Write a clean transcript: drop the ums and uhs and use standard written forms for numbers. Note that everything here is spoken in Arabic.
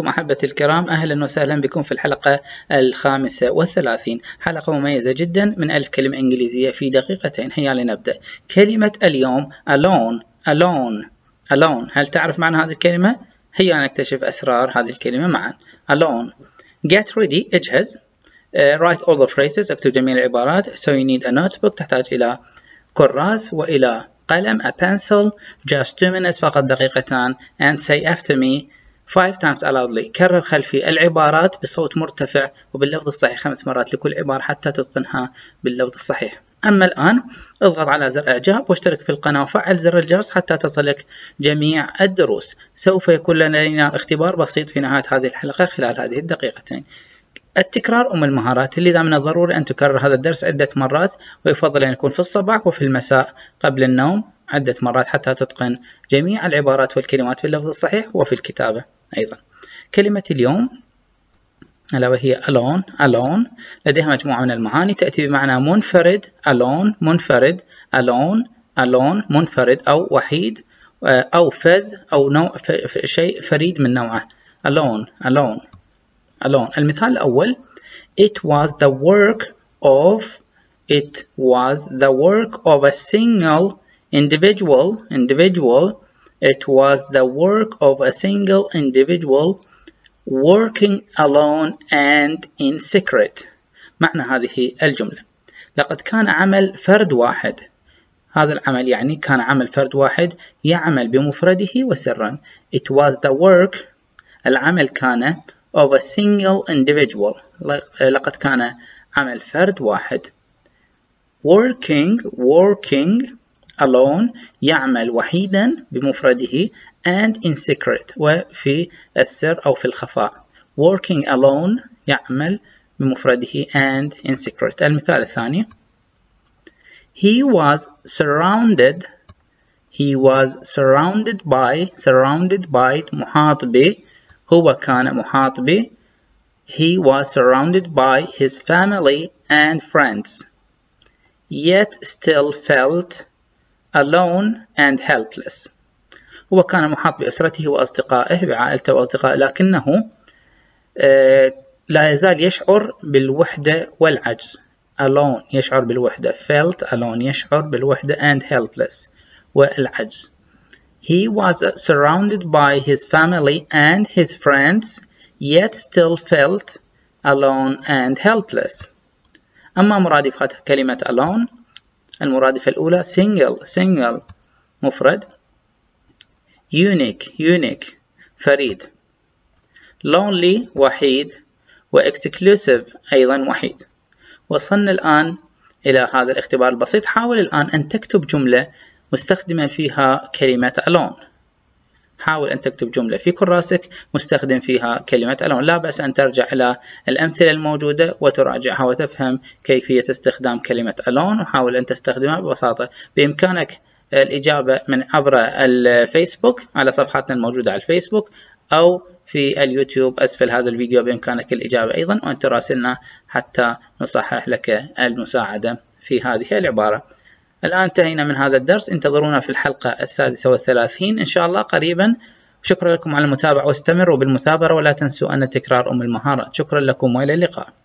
عليكم أحبتي الكرام، أهلا وسهلا بكم في الحلقة 35، حلقة مميزة جدا من 1000 كلمة إنجليزية في دقيقتين. هيا لنبدأ. كلمة اليوم alone. هل تعرف معنى هذه الكلمة؟ هيا نكتشف أسرار هذه الكلمة معا. alone. get ready، اجهز. write all the phrases، اكتب جميع العبارات. so you need a notebook، تحتاج إلى كراس وإلى قلم. a pencil، just 2 minutes، فقط دقيقتان. and say after me 5 times loudly، كرر خلفي العبارات بصوت مرتفع وباللفظ الصحيح 5 مرات لكل عبارة حتى تتقنها باللفظ الصحيح. أما الآن اضغط على زر إعجاب واشترك في القناة وفعل زر الجرس حتى تصلك جميع الدروس. سوف يكون لدينا اختبار بسيط في نهاية هذه الحلقة خلال هذه الدقيقتين. التكرار أم المهارات، لذا من الضروري أن تكرر هذا الدرس عدة مرات، ويفضل أن يكون في الصباح وفي المساء قبل النوم عدة مرات حتى تتقن جميع العبارات والكلمات في اللفظ الصحيح وفي الكتابة أيضا. كلمة اليوم ألا وهي alone لديها مجموعة من المعاني تأتي بمعنى منفرد، منفرد، منفرد أو وحيد أو فذ أو نوع شيء فريد من نوعه. alone. المثال الأول: It was the work of a single individual. It was the work of a single individual working alone and in secret. معنى هذه الجملة: لقد كان عمل فرد واحد. هذا العمل يعني كان عمل فرد واحد يعمل بمفرده وسرا. It was the work، العمل كان of a single individual، لقد كان عمل فرد واحد. working alone، يعمل وحيدا بمفرده. and in secret، وفي السر أو في الخفاء. working alone يعمل بمفرده and in secret. المثال الثاني: He was surrounded by محاط ب، هو كان محاط ب. He was surrounded by his family and friends yet still felt alone and helpless. هو كان محاط بأسرته وأصدقائه، بعائلته وأصدقائه، لكنه لا يزال يشعر بالوحدة والعجز. alone يشعر بالوحدة، felt alone يشعر بالوحدة and helpless والعجز. He was surrounded by his family and his friends yet still felt alone and helpless. أما مرادفات كلمة alone: المرادفة الأولى single مفرد، unique فريد، lonely وحيد، وexclusive أيضا وحيد. وصلنا الآن إلى هذا الاختبار البسيط. حاول الآن أن تكتب جملة مستخدما فيها كلمة alone. حاول أن تكتب جملة في كراسك مستخدم فيها كلمة alone. لا بأس أن ترجع إلى الأمثلة الموجودة وتراجعها وتفهم كيفية استخدام كلمة alone، وحاول أن تستخدمها ببساطة. بإمكانك الإجابة من عبر الفيسبوك على صفحتنا الموجودة على الفيسبوك، أو في اليوتيوب أسفل هذا الفيديو بإمكانك الإجابة أيضا، وأن تراسلنا حتى نصحح لك المساعدة في هذه العبارة. الآن انتهينا من هذا الدرس، انتظرونا في الحلقة 36 إن شاء الله قريبا. شكرا لكم على المتابعة، واستمروا بالمثابرة ولا تنسوا أن التكرار أم المهارات. شكرا لكم وإلى اللقاء.